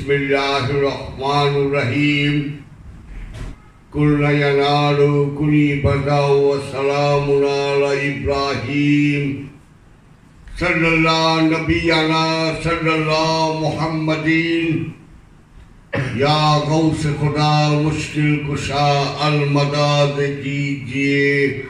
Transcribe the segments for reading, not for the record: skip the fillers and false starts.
बिस्मिल्लाहिर्रहमानिर्रहीम कुल्ला यनालु कुली बदाउ व सलामुन अला इब्राहीम सल्लल्लाहु नबियाना सल्लल्लाहु मुहम्मदीन या गौस खुदा मुश्किल कुशा अल मदद कीजिए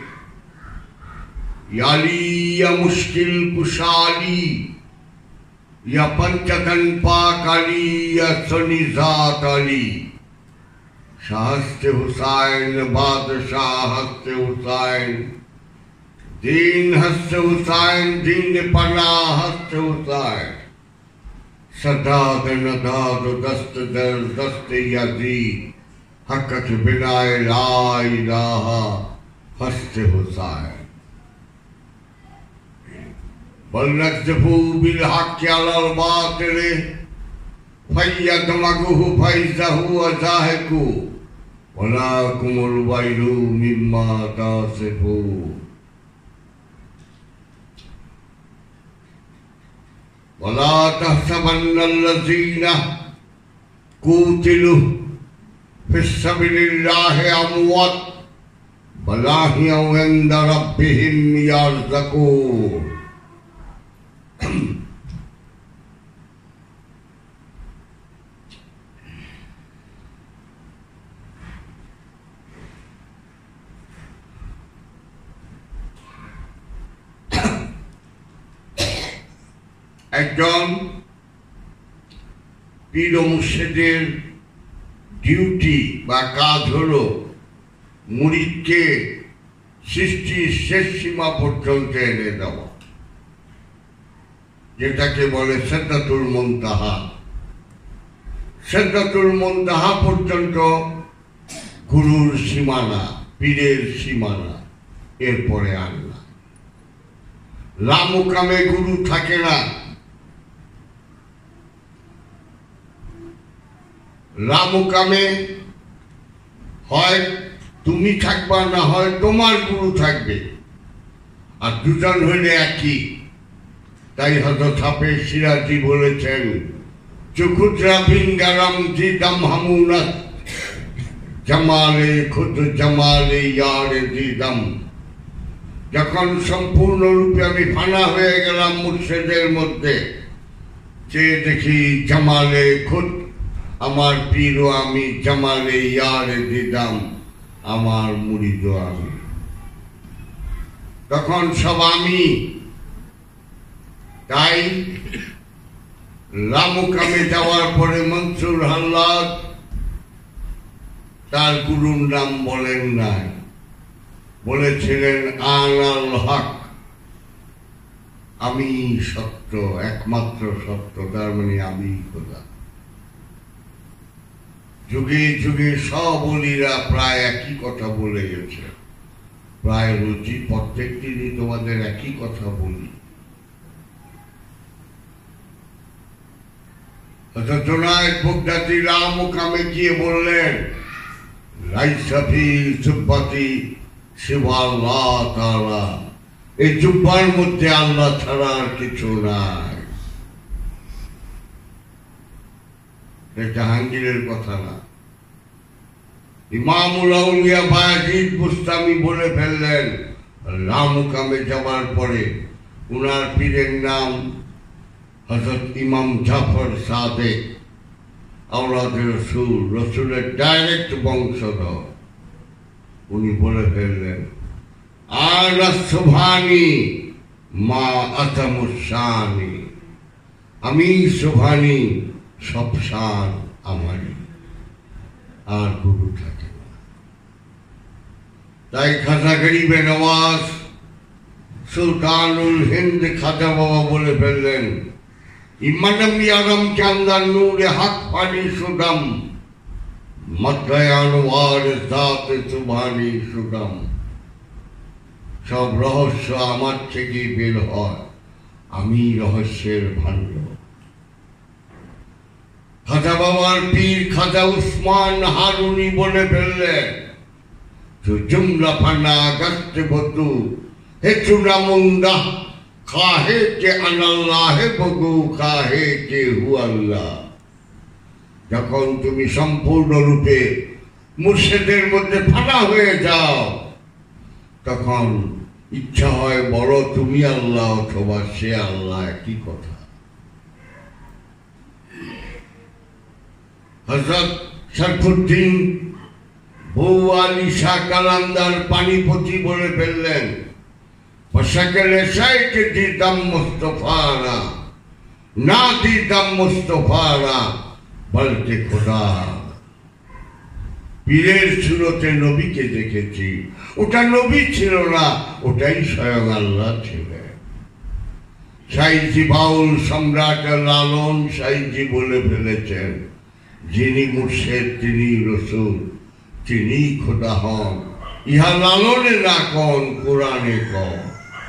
याली या मुश्किल कुशाली या पंचकन पाकाली या सुनिजात अली शाहस्ते हुसैन बादशाह हस्ते हुसैन दीन हस्ते हुसैन दीन पना हस्ते हुसैन सदाद नदाद दस्त दर दस्त यजीद हक़त बिनाए ला इलाहा हस्ते हुसैन बल्लज़फू बिलहक़्क़ि अलल बातिल फयदमगहु फैज़हु अज़ाहिकु वलाकुमुल वैलु मिम्मा तासिफून वला तहसबन्नल्लज़ीना क़ूतिलू फ़िस्सबीलिल्लाहि अमवात बल अहयौ इंद रब्बिहिम यर्ज़क़ून একজন পীর ও মুর্শিদের ডিউটি বা কাজ হলো মুরিদকে সৃষ্টির শেষ সীমা পর্যন্ত এনে দেওয়া, যেটাকে বলে সিদরাতুল মুনতাহা। সিদরাতুল মুনতাহা পর্যন্ত গুরুর সীমানা, পীরের সীমানা, এরপরে আল্লাহ। লামুকামে গুরু থাকে না, লামুকামে হয় তুমি থাকবা, না হয় তোমার গুরু থাকবে, আর দুজন হইলে একই। তাই হযরত হাফেজ সিরাজি বলেছেন, চুকুদ্রা বিঙ্গারাম দিদাম হামুনাত জামালে খুদ জামালে ইয়ারে দিদাম। যখন সম্পূর্ণরূপে আমি ফানা হয়ে গেলাম মুর্শিদের মধ্যে, চেয়ে দেখি জামালে খুদ, আমার পীর আমি, জামালে ইয়ারে দিদাম, আমার মুরিদ আমি। তখন সব আমি। তাই লামুকামে যাওয়ার পরে মনসুর হাল্লাদ তার গুরুর নাম বলেন নাই, বলেছিলেন আনাল হক, আমি সত্য, একমাত্র সত্য, তার মানে আমি খোদা। যুগে যুগে সব অলিরা প্রায় একই কথা বলে গেছে, প্রায় রোজই প্রত্যেক দিনই তোমাদের একই কথা বলি। জোনায়েদ বাগদাদী লামুকামে গিয়ে বললেন, লাইসা ফি জুব্বাতি সিওয়া আল্লাহ তাআলা, এই জুব্বার মধ্যে আল্লাহ ছাড়া আর কিছু নাই। জাহাঙ্গীরের কথা না, ইমামুল আউলিয়া বায়াজিদ বুস্তামি বলে ফেললেন লামুকামে যাওয়ার পরে। উনার পীরের নাম হযরত ইমাম জাফর সাদেক, আওলাদে রসুল, রসুলের ডাইরেক্ট বংশধর। উনি বলে ফেললেন, আনা সুবহানি মা আতামুসানি, আমি সুবহানি, সব শান আমারই, আর গুরু থাকে না। তাই খাজা গরিবে নওয়াজ সুলতানুল হিন্দ খাজা বাবা বলে ফেললেন, ইমানম ইয়ারম চান্দার নূরে হক পানি সুদম মধ্যায়ানুয়ার জাত সুবহানি সুদম। সব রহস্য আমার থেকে বের হয়, আমি রহস্যের ভাণ্ডার। খাজা বাবার পীর খাজা উসমান হারুনি বলে ফেললেন, জুমলা ফানা গস্ত বতু হে চুনা মুন্দা खाहे के अनल्लाह बगू खाहे के हु अल्लाह। যখন তুমি সম্পূর্ণরূপে মুর্শিদের মধ্যে ফানা হয়ে যাও, তখন ইচ্ছা হয় বড় তুমি আল্লাহ অথবা সে আল্লাহ, একই কথা। হযরত শরফুদ্দীন বউ আলী শাহ কালান্দার পানিপতি বলে ফেললেন, পোশাকের সাইকে দিতাম মুস্তফারা, না দিতাম মুস্তফারা বলতে খোদা। পীরের সুরতে নবীকে দেখেছি, ওটা নবী ছিল না, ওটাই স্বয়ং আল্লাহ ছিলেন। সাইজি বাউল সম্রাট লালন সাইজি বলে ফেলেছেন, যিনি মুর্শিদ তিনি রসূল, তিনি খোদা হন, ইহা লালনে না কন কোরআনে কন।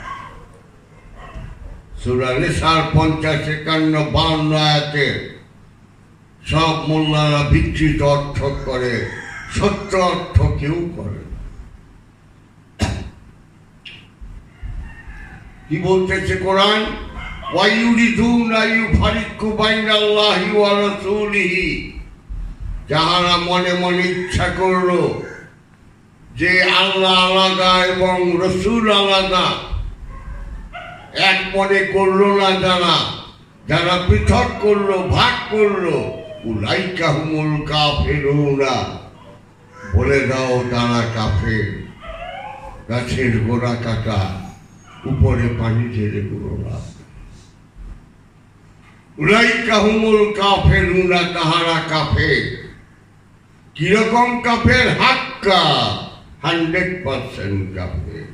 সূরা নিসার 50, 51, 52 আয়াতে সব মোল্লারা বিকৃত অর্থ করে, সত্য অর্থ কেউ করে। কি বলতেছে কোরআন? ওয়ায়ুরিদুনা ইউফারিকু বাইনাল্লাহি ওয়া রাসূলিহি, যাহারা মনে মনে ইচ্ছা করলো যে আল্লাহ আলাদা এবং রসূল আলাদা, এক মনে করলো না, যারা পৃথক করলো, ভাগ করলো, উলাইকা হুমুল কাফিরুনা, বলে দাও তারা কাফের। গাছের গোড়া কাটা, উপরে পানি ঢেলে পুরো না। উলাইকা হুমুল কাফিরুনা, তাহারা কাফের। কিরকম কাফের? হাক্কা, 100% কাফের।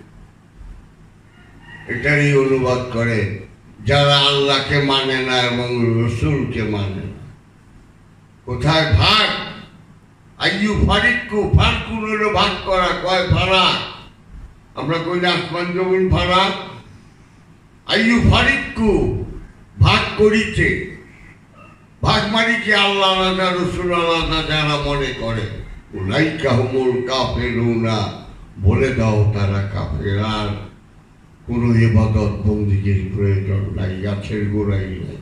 এটারই অনুবাদ করে যারা আল্লাহকে মানে না এবং রসূলকে মানে না। কোথায় ভাগ? আইয়ু ফারিকু, ফারকুন হলো ভাগ করা, কয় ফারাক। আমরা কই না আসমান জমিন ফারাক? আইয়ু ফারিকু, ভাগ করিতে। ভাগ মানে কি? আল্লাহ আলাদা রসূল আলাদা যারা মনে করে, উলাইকা হুমুল কাফিরুনা, বলে দাও তারা কাফের। আর কোনো ইবাদত বন্দিগির প্রয়োজন নাই, গাছের গোড়াই নাই।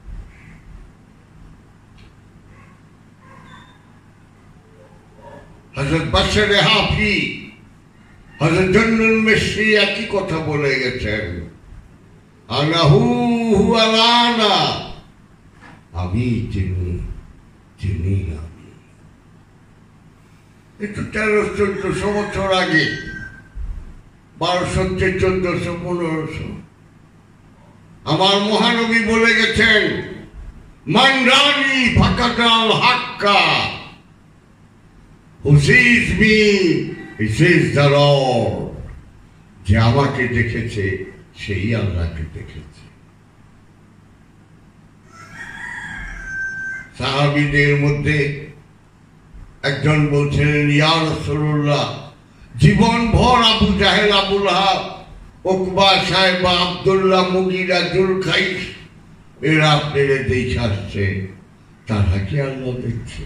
হযরত বাশারে হাফি, হযরত জন্নুল মিশরি একই কথা বলে গেছেন, আনাহু হুয়ালানা, আমি চিনি, চিনি আমি। একটু 1300-1400 বছর আগে, 1200 থেকে 1400, 1500, আমার মহানবী বলে গেছেন, মান রানি ফাকাতাল হাক্কা, who sees me, he sees the Lord. যে আমাকে দেখেছে সেই আল্লাহকে দেখেছে। সাহাবীদের মধ্যে একজন বলছিলেন, ইয়া রাসূলুল্লাহ, জীবন ভর আবু জাহেল, আবু লাহাব, উকবা, সাইবা, আব্দুল্লাহ, মুগিরা, জুলখাইস, এরা আপনারা দেখে আসছে, তারা কি আল্লাহ দেখছে?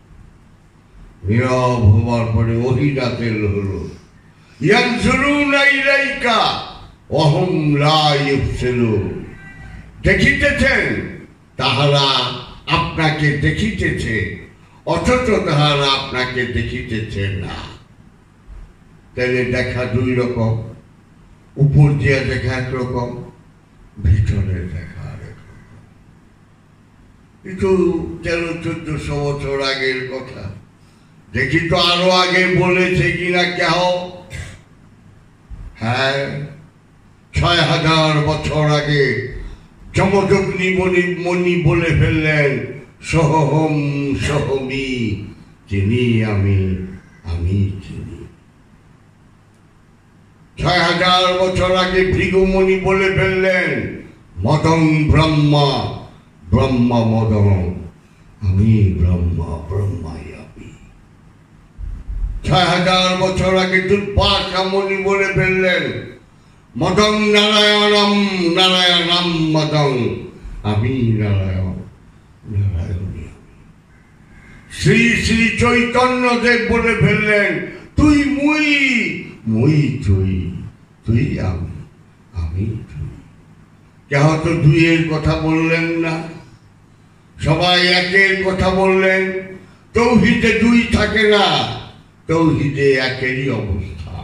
নীরব হবার পরে ওহী নাযিল হলো, ইয়ানজুরুনা ইলাইকা ওয়া হুম লা ইউবসিরুন, দেখিতেছেন তাহারা আপনাকে দেখিতেছে, অথচ তাহারা আপনাকে দেখিতেছে না। তাহলে দেখা দুই রকম, উপর দিয়ে দেখা একরকম, ভিতরে দেখা আরেক রকম। কিন্তু 1300-1400 বছর আগের কথা। দেখি তো আরো আগে বলেছে কিনা কেহ? হ্যাঁ, 6000 বছর আগে যমদগ্নি মণি বলে ফেললেন, সোহম সোহমি, চিনি আমি, আমি চিনি। 6000 বছর আগে ভৃগুমণি বলে ফেললেন, মদং ব্রহ্মা, ব্রহ্মা মদং, আমি ব্রহ্মা, ব্রহ্মাই আমি। 6000 বছর আগে দুর্বাসা মুনি বলে ফেললেন, মদং নারায়ণম, নারায়ণম মদং, আমি নারায়ণ, নারায়ণী। শ্রী শ্রী চৈতন্য দেব বলে ফেললেন, তুই মুই, মুই তুই, তুই আমি, আমি তুই। কেহ তো দুইয়ের কথা বললেন না। সবাই একের কথা বললেন। তৌহিদে দুই থাকে না, তৌহিদে একেরই অবস্থা।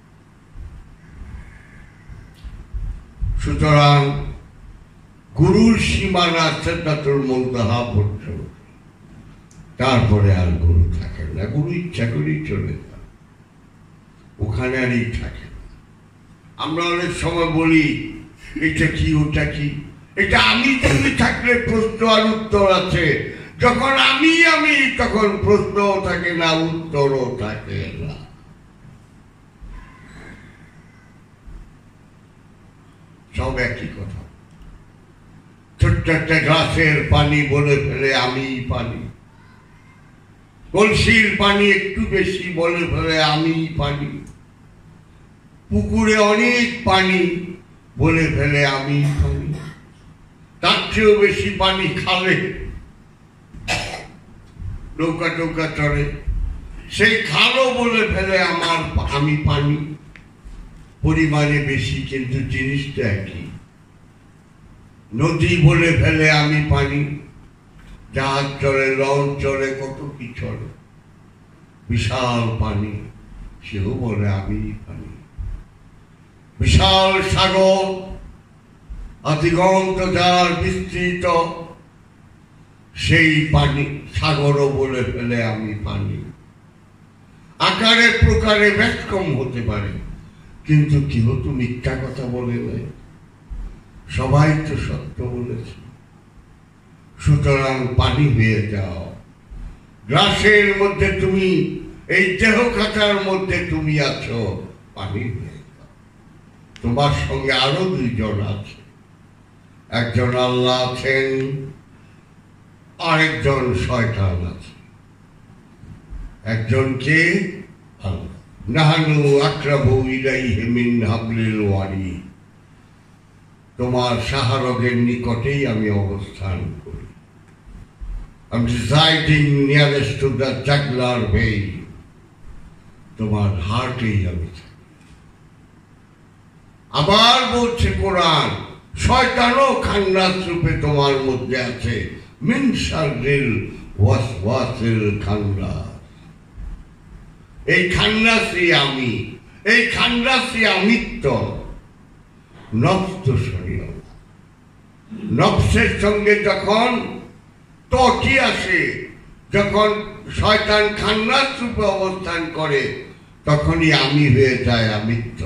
সুতরাং গুরুর সীমানা সিদ্ধাতুল মুনতাহা পর্যন্ত, তারপরে আর গুরু থাকে না। গুরু ইচ্ছা করেই চলে যায়, ওখানে আরই থাকে না। আমরা অনেক সময় বলি এটা কি ওটা কি, এটা আমি তুমি থাকলে প্রশ্ন আর উত্তর আছে। যখন আমি তখন প্রশ্নও থাকে না, উত্তরও থাকে না। সব একই কথা। ছোট্ট একটা গ্লাসের পানি বলে ফেলে আমি পানি, কলসির পানি একটু বেশি বলে ফেলে আমি পানি, পুকুরে অনেক পানি বলে ফেলে আমি পানি, তার চেয়েও বেশি পানি খালে নৌকা টৌকা চড়ে, সেই খালও বলে ফেলে আমি পানি। পরিমাণে বেশি কিন্তু জিনিসটা একই। নদী বলে ফেলে আমি পানি, জাহাজ চলে, লঞ্চ চলে, কত কি চলে, বিশাল পানি, সেও বলে আমি পানি। বিশাল সাগর, অতিগন্ত যার বিস্তৃত, সেই পানি সাগরও বলে ফেলে আমি পানি। আকারে প্রকারে ব্যতিক্রম হতে পারে, কিন্তু কেউ তো মিথ্যা কথা বলে নাই, সবাই তো সত্য বলেছে। সুতরাং পানি হয়ে যাও। গ্লাসের মধ্যে তুমি, এই দেহ খাতার মধ্যে তুমি আছো, পানি হয়ে যাও। তোমার সঙ্গে আরো দুইজন আছে, একজন আল্লাহ আছেন, আরেকজন শয়তান আছে। একজনকে আল্লাহ, নাহানু আকরাবু ইলাইহি মিন হাবলিল ওয়ারিদ, তোমার শাহরগের নিকটেই আমি অবস্থান করি। I'm residing nearest to the jugular vein, তোমার হার্টেই আমি থাকি। আবার বলছে কোরআন, শয়তানও খান্নাস রূপে তোমার মধ্যে আছে, মিন শাররিল ওয়াসওয়াসিল খান্নাস। এই খান্নাসই আমি, এই খান্নাসই আমিত্ব। নফস তো শরীর, নফসের সঙ্গে যখন তটি আসে, যখন শয়তান খান্নাস রূপে অবস্থান করে, তখনই আমি হয়ে যায় আমিত্ব।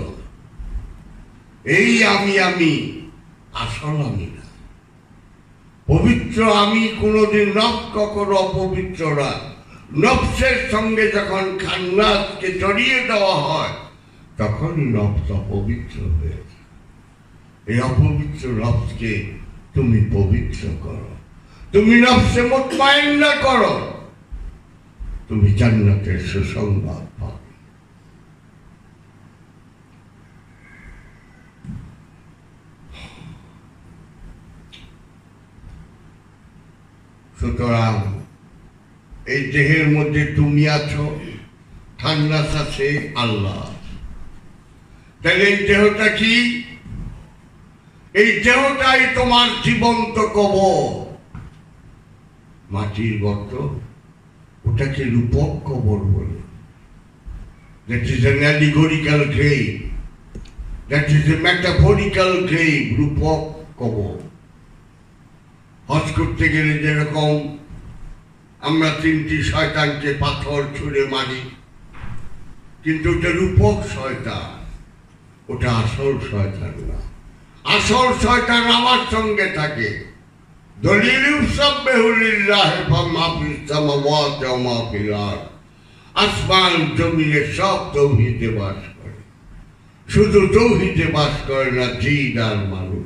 এই আমি আসল আমি না, পবিত্র আমি কোনোদিন নফস কখনো অপবিত্র না। নফসের সঙ্গে যখন খান্নাসকে জড়িয়ে দেওয়া হয়, তখনই নফস অপবিত্র হয়ে যায়। এই অপবিত্র নফসকে তুমি পবিত্র করো, তুমি নফসে মুতমাইন্না করো, তুমি জান্নাতের সুসংবাদ পাবে। সুতরাং এই দেহের মধ্যে তুমি আছো, খান্নাস আছে আল্লাহ। তাহলে এই দেহটা কি? এই দেহটাই তোমার জীবন্ত কবর। মাটির গর্ত, ওটাকে রূপক কবর বলে। That is an allegorical grave, that is a metaphorical grave, রূপক কবর। হজ করতে গেলে যেরকম আমরা 3টি শয়তানকে পাথর ছুঁড়ে মারি, কিন্তু ওটা রূপক শয়তান, ওটা আসল শয়তান না। আসল শয়তান আমার সঙ্গে থাকে। দলিল ইউসাব্বিহু লিল্লাহি মা ফিস সামাওয়াতি ওয়া মা ফিল আরদ, আসমান জমিনে সব তৌহিদে বাস করে। শুধু তৌহিদে বাস করে না জিন আর মানুষ।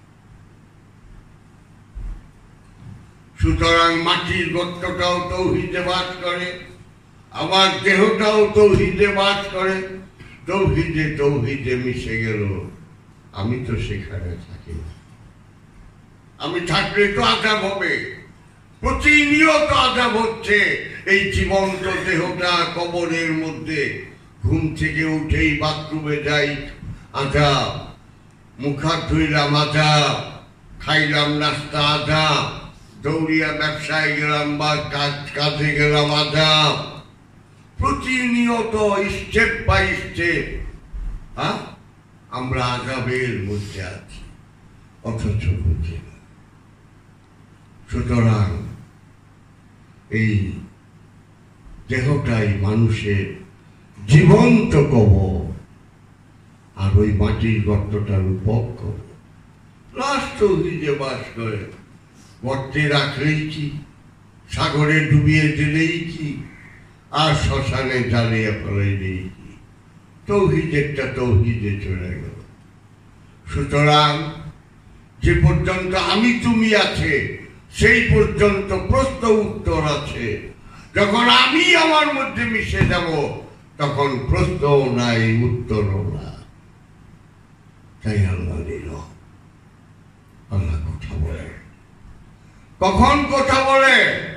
সুতরাং মাটির গর্তটাও তৌহিদে বাস করে, আমার দেহটাও তৌহিদে বাস করে। তৌহিদে মিশে গেল, আমি তো সেখানে থাকি না। আমি থাকলে তো আযাব হবে, প্রতিনিয়ত আযাব হচ্ছে। এই জীবন্ত দেহটা কবরের মধ্যে, ঘুম থেকে উঠেই বাথরুমে যাই আযাব, মুখ হাত ধুইলাম আযাব, খাইলাম নাস্তা আযাব, দৌড়িয়া ব্যবসায় গেলাম বা কাজে গেলাম আজাব, প্রতিনিয়ত স্টেপ বাই স্টেপ আমরা আজাবের মধ্যে আছি, অথচ বুঝি না। সুতরাং এই দেহটাই মানুষের জীবন্ত কবর, আর ওই মাটির গর্তটার উপর কবর। রাষ্ট্র যে বাস করে গর্তে রাখলেই কি, সাগরে ডুবিয়ে দিলেই কি, আর শ্মশানে জ্বালিয়ে ফেলাইলেই কি, তৌহিদেরটা তৌহিদে চলে গেল। সুতরাং যে পর্যন্ত আমি তুমি আছে সেই পর্যন্ত প্রশ্ন উত্তর আছে। যখন আমি আমার মধ্যে মিশে যাব তখন প্রশ্নও নাই, উত্তরও না। তাই আল্লাহ নিল, আল্লাহ কথা বলে। কখন কথা বলে?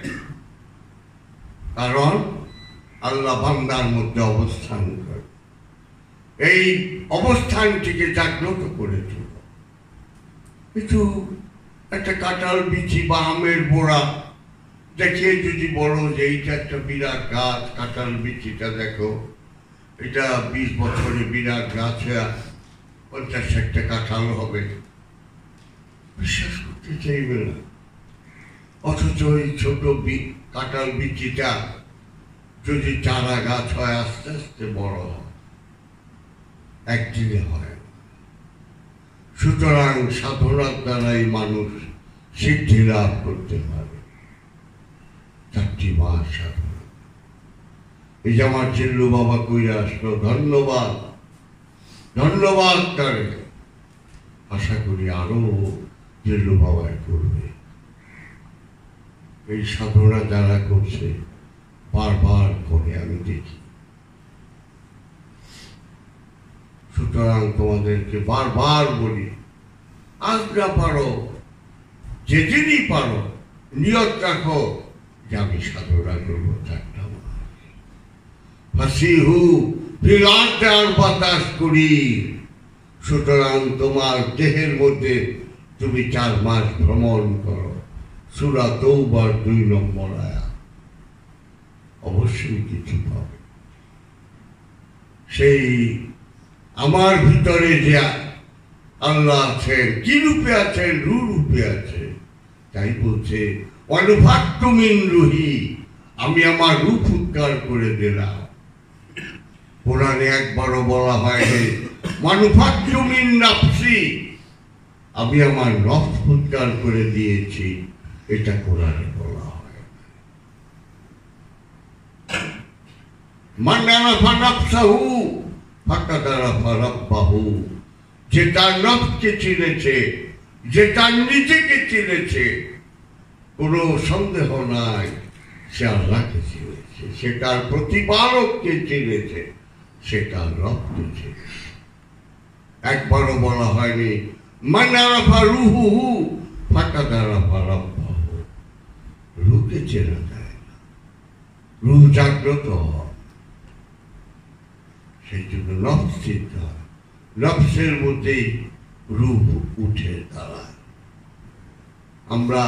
কারণ আল্লাহ বান্দার মধ্যে অবস্থান করে, এই অবস্থানটিকে জাগ্রত করে তোল। কিন্তু একটা কাঁঠাল বিচি বা আমের বোড়া দেখে যদি বলো যে এইটা একটা বিরাট গাছ, কাঁঠাল বিচিটা দেখো, এটা 20 বছরে বিরাট গাছ হয়ে 50-60টা কাঁঠাল হবে, বিশ্বাস করতে চাইবে না। অথচ ওই ছোট কাঁঠাল বিচিটা যদি চারা গাছ হয় আস্তে আস্তে বড় হয়, একদিনে হয়। সুতরাং সাধনার দ্বারাই মানুষ সিদ্ধি লাভ করতে পারে। 4টি মাস সাধনা। এই যে আমার চিল্লু বাবা কইরা আসলো, ধন্যবাদ, ধন্যবাদ তারে। আশা করি আরো চিল্লু বাবাই করবে। এই সাধনা যারা করছে বারবার করে আমি দেখি। সুতরাং তোমাদেরকে বারবার বলি, আজ না পারো, যেদিনই পারো নিয়ত রাখো যে আমি সাধনা করবো 4টা মাস। ফাসিহু ফিল আরদি আরবাতাস করি। সুতরাং তোমার দেহের মধ্যে তুমি 4 মাস ভ্রমণ করো। সূরা তাওবার 2 নম্বর আয়াত। অবশ্যই কিছু পাবে। সেই আমার ভিতরে যে আল্লাহ আছেন, কি রূপে আছেন? রূপে আছেন। তাই বলছে অনুভাক্তু মিন রুহি, আমি আমার রূপ উদ্ধার করে দিলাম। কোরআনে একবারও বলা হয়নি মানুফাক্তু মিন নাফসি, আমি আমার নফস উদ্ধার করে দিয়েছি, এটা কোরআনে বলা হয়। মান আরাফা নাফসাহু ফাকাদ আরাফা রাব্বাহু, যে তার নফসকে চিনেছে, যে তার নিজেকে চিনেছে, কোনো সন্দেহ নাই সে আল্লাহকে চিনেছে, সে তার প্রতিপালককে চিনেছে, সে তার রবকে চিনেছে। একবারও বলা হয়নি মান আরাফা রুহুহু ফাকাদ আরাফা রাব্বাহু। রূহকে চেনা যায় না, রূহ জাগ্রত হয়, সেই জন্য নফস চিনতে হয়। নফসের মধ্যেই রূহ উঠে দাঁড়ায়। আমরা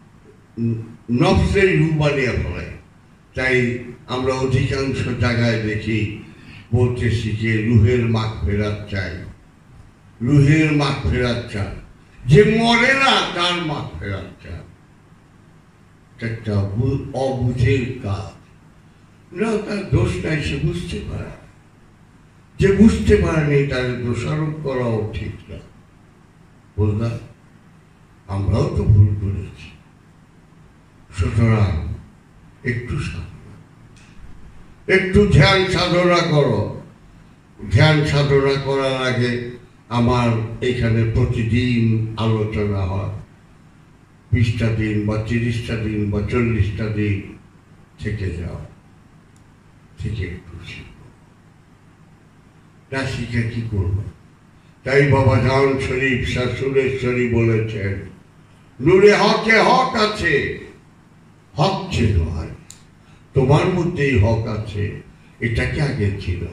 নফসের রূহ বানিয়ে ফেলাই। তাই আমরা অধিকাংশ জায়গায় দেখি বলতে শিখে রুহের মাগফিরাত চাই, রুহের মাগফিরাত চাই। যে মরে না তার মাগফিরাত চাই। একটা অবুঝের কাজ না, তার দোষ নাই, সে বুঝতে পারে। যে বুঝতে পারেনি তার দোষারোপ করাও ঠিক না। বললাম আমরাও তো ভুল করেছি। সুতরাং একটু সাধনা, একটু ধ্যান সাধনা করো। ধ্যান সাধনা করার আগে আমার এখানে প্রতিদিন আলোচনা হয়। 20টা দিন বা 30টা দিন বা 40টা দিন থেকে যাও, থেকে একটু শিখো। না শিখে কি করবো? তাই বাবা জান শরীফ শাহ সুরেশ্বরী বলেছেন, নূরে হকে হক আছে, হক ছিল হয়, তোমার মধ্যেই হক আছে, এটাকে আগে ছিল।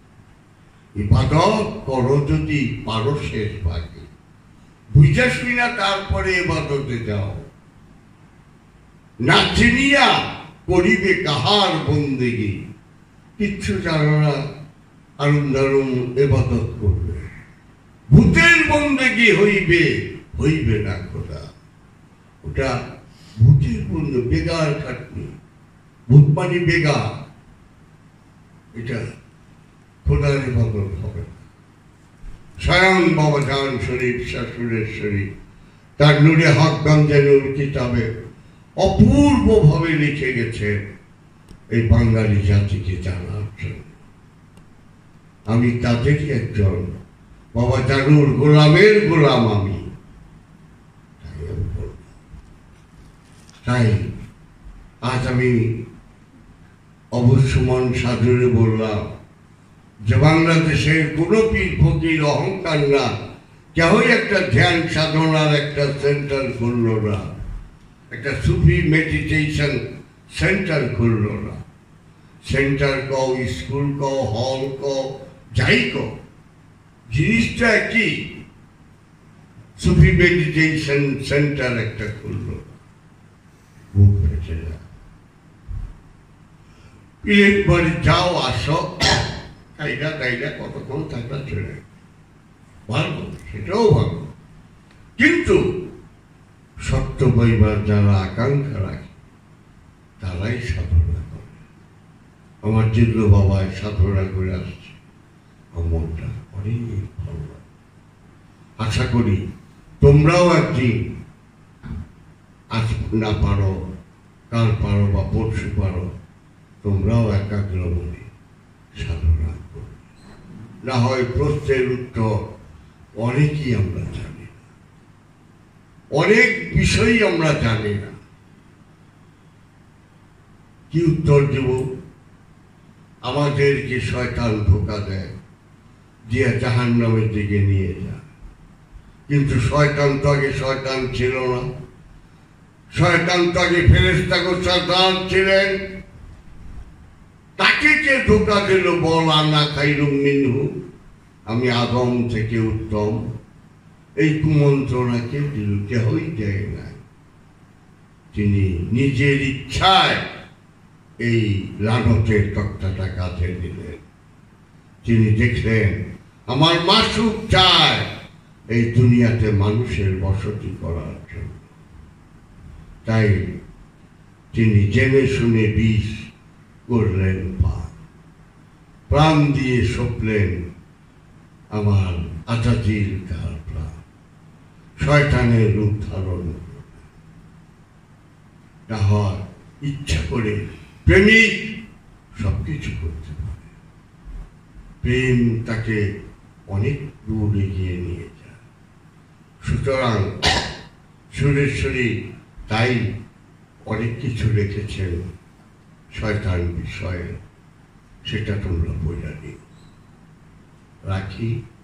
ইবাদত করো যদি পারো শেষ ভাগে, বুঝাসবি না তারপরে ইবাদতে যাও। না চিনিয়া করিবে কাহার বন্দেগী, কিচ্ছু জানো না, আরুম দারুম এবাদত করবে। ভূতের বন্দেগী হইবে, হইবে না খোদা। ওটা ভূতের বন্দে, বেগার খাটনি। ভূত মানে বেগা, এটা খোদার ইবাদত হবে না। স্বয়ং বাবা জান শরীফ শাশুড়েশ্বরী তার নূরে হক গঞ্জের কিতাবে অপূর্বভাবে লিখে গেছে এই বাঙালি জাতিকে জানার জন্য। আমি তাদেরই একজন, বাবা জানুর গোলামের গোলাম আমি। তাই আজ আমি অবশ্যমান সাধুরে বললাম যে বাংলাদেশের কোনো পীর ফকির অহংকার না, কেউই একটা ধ্যান সাধনার একটা সেন্টার খুলল না, একটা সুফি মেডিটেশন সেন্টার খুলল না। সেন্টার কও, স্কুল কও, হল কও, যাই কও, জিনিসটা কি? সুফি মেডিটেশন সেন্টার একটা খুলল না। বুক ফেটে যায়। পীরের বাড়ি যাও আসো, তাইরা তাইরা কতক্ষণ থাকলে চলে ভালো, সেটাও ভালো। কিন্তু সত্য পাইবার যারা আকাঙ্ক্ষা রাখে তারাই সাধনা করে। আমার জিল্লু বাবায় সাধনা করে আসছে, মনটা অনেক ভালো লাগে। আশা করি তোমরাও একদিন, আজ না পারো কাল পারো বা পরশু পারো, তোমরাও একাগ্র মনে সাধনা করবে। না হয় প্রশ্নের উত্তর অনেকই আমরা জানি না, অনেক বিষয়ই আমরা জানি না। কি উত্তর দেব? আমাদেরকে শয়তান ধোঁকা দেয়, দিয়ে জাহান্নামের দিকে নিয়ে যায়। কিন্তু শয়তান তো আগে শয়তান ছিল না, শয়তান তো আগে ফেরেশতাগো সর্দার ছিলেন। তাকে কে ধোঁকা দিল? বল আনা খাইরুম মিনহু, আমি আদম থেকে উত্তম। এই কুমন্ত্রণা কে দিল? কেহই দেয় না। তিনি নিজের ইচ্ছায় এই লানতের তক্তাটা কাঁধে দিলেন। তিনি দেখলেন আমার মাসুক চায় এই দুনিয়াতে মানুষের বসতি করার জন্য। তাই তিনি জেনে শুনে বিষ করলেন পান, প্রাণ দিয়ে সপলেন আমার আজাদিল তার প্রাণ, শয়তানের রূপ ধারণ করলেন। তাহার ইচ্ছা করে প্রেমিক সবকিছু করতে পারে। প্রেম তাকে অনেক দূর এগিয়ে নিয়ে যায়। সুতরাং সুরেশ্বরী তাই অনেক কিছু রেখেছেন শয়তান বিষয়ে, সেটা তোমরা বোঝা নিও। রাখি।